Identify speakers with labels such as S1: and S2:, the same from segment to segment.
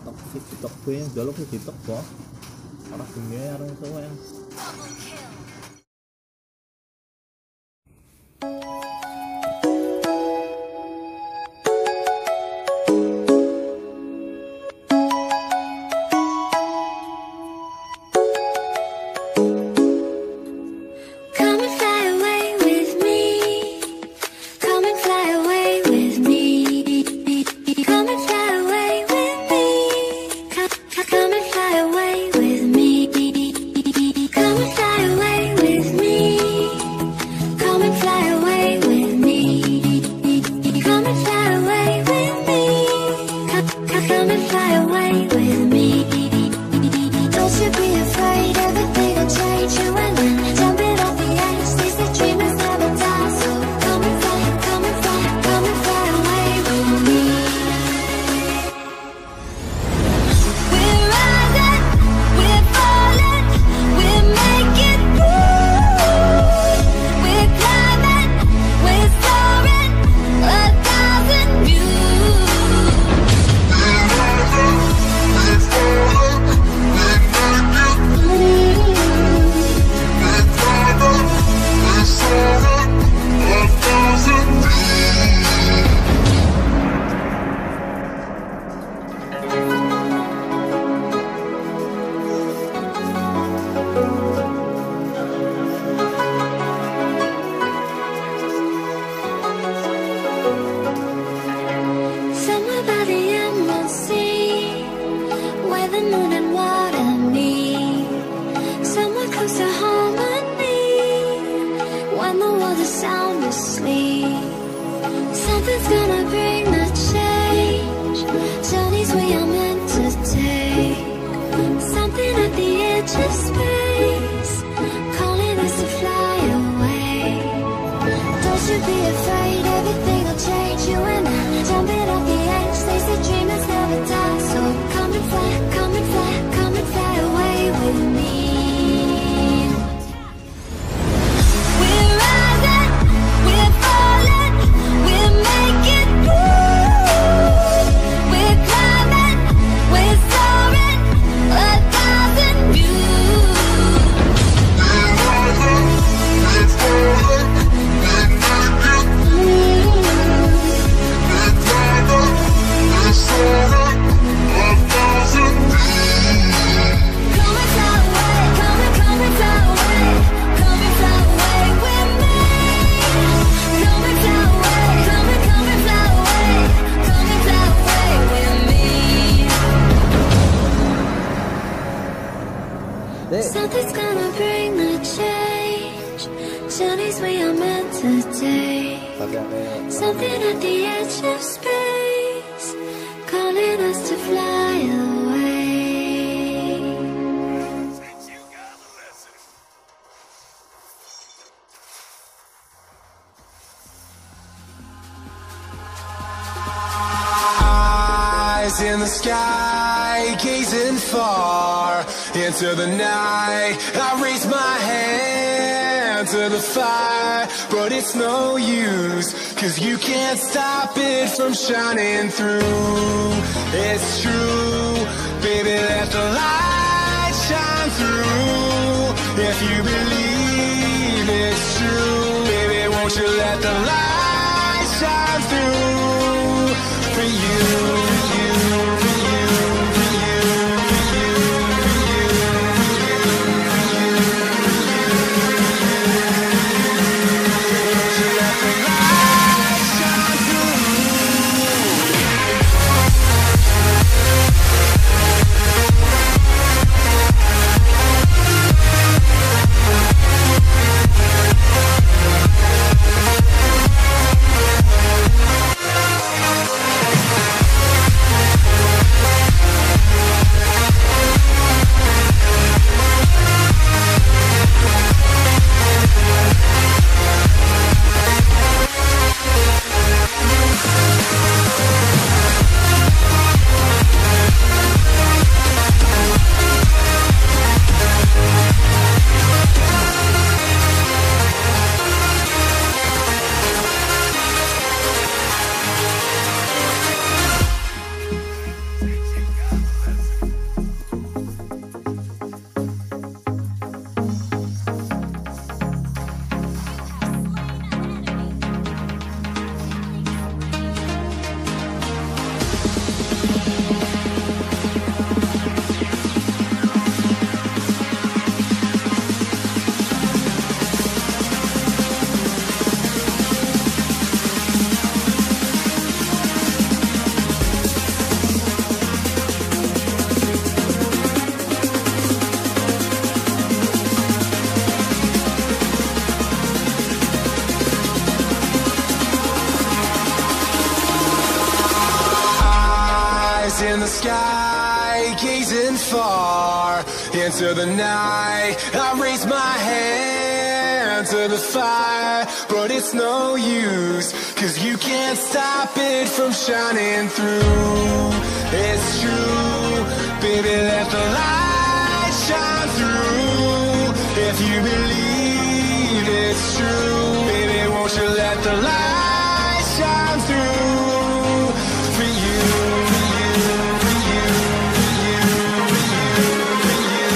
S1: TikTok gue yang jual ke TikTok kok. Orang dunia orang itu ya.
S2: Something's gonna bring the change. Journeys we are meant to take. Something at the edge of space, calling us to fly away.
S3: Eyes in the sky, gazing far into the night. I raise my hand to the fire, but it's no use, 'cause you can't stop it from shining through. It's true, baby, let the light shine through. If you believe it's true, baby, won't you let the light shine through for you. far into the night. I raise my hand to the fire, but it's no use, 'cause you can't stop it from shining through. It's true, baby, let the light shine through. If you believe it's true, baby, won't you let the light shine through for you, for you, for you, for you, for you, for you,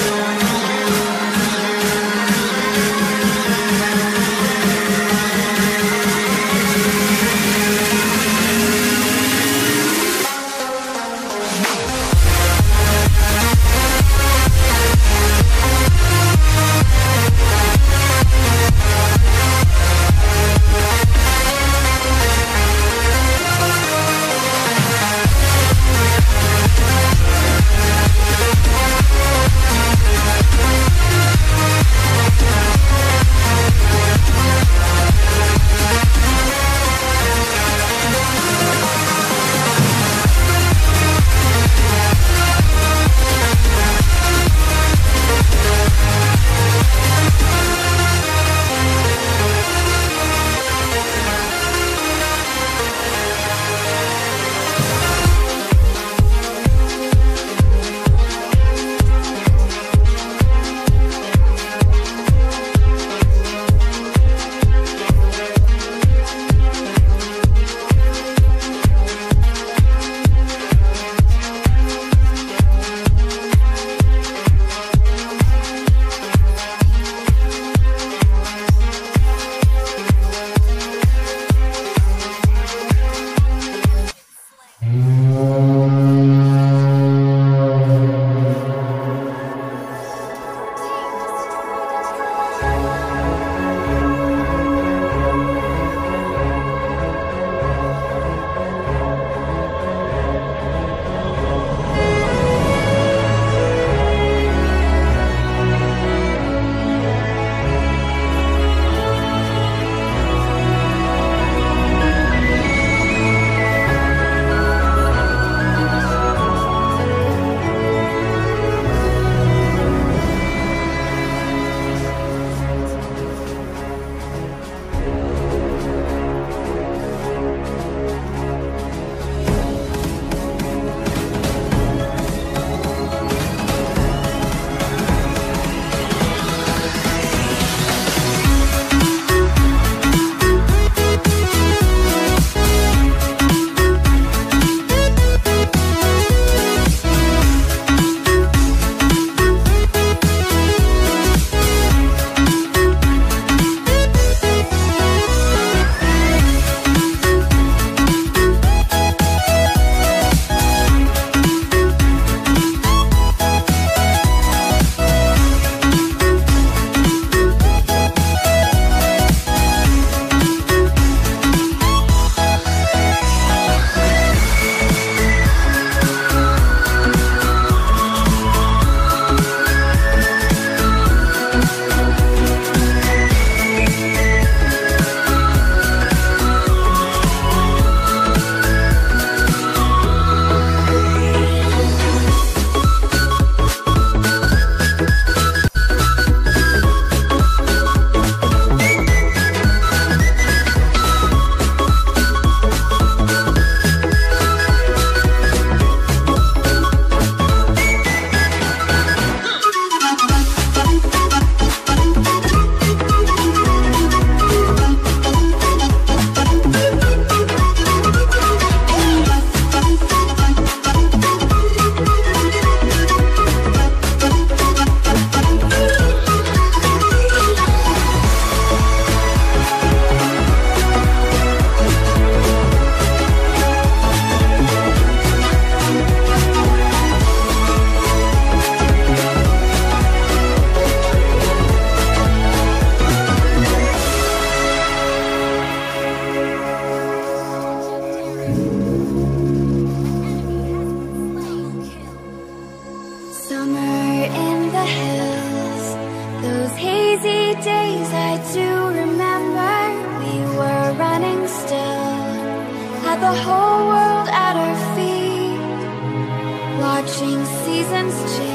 S2: the whole world at our feet, watching seasons change.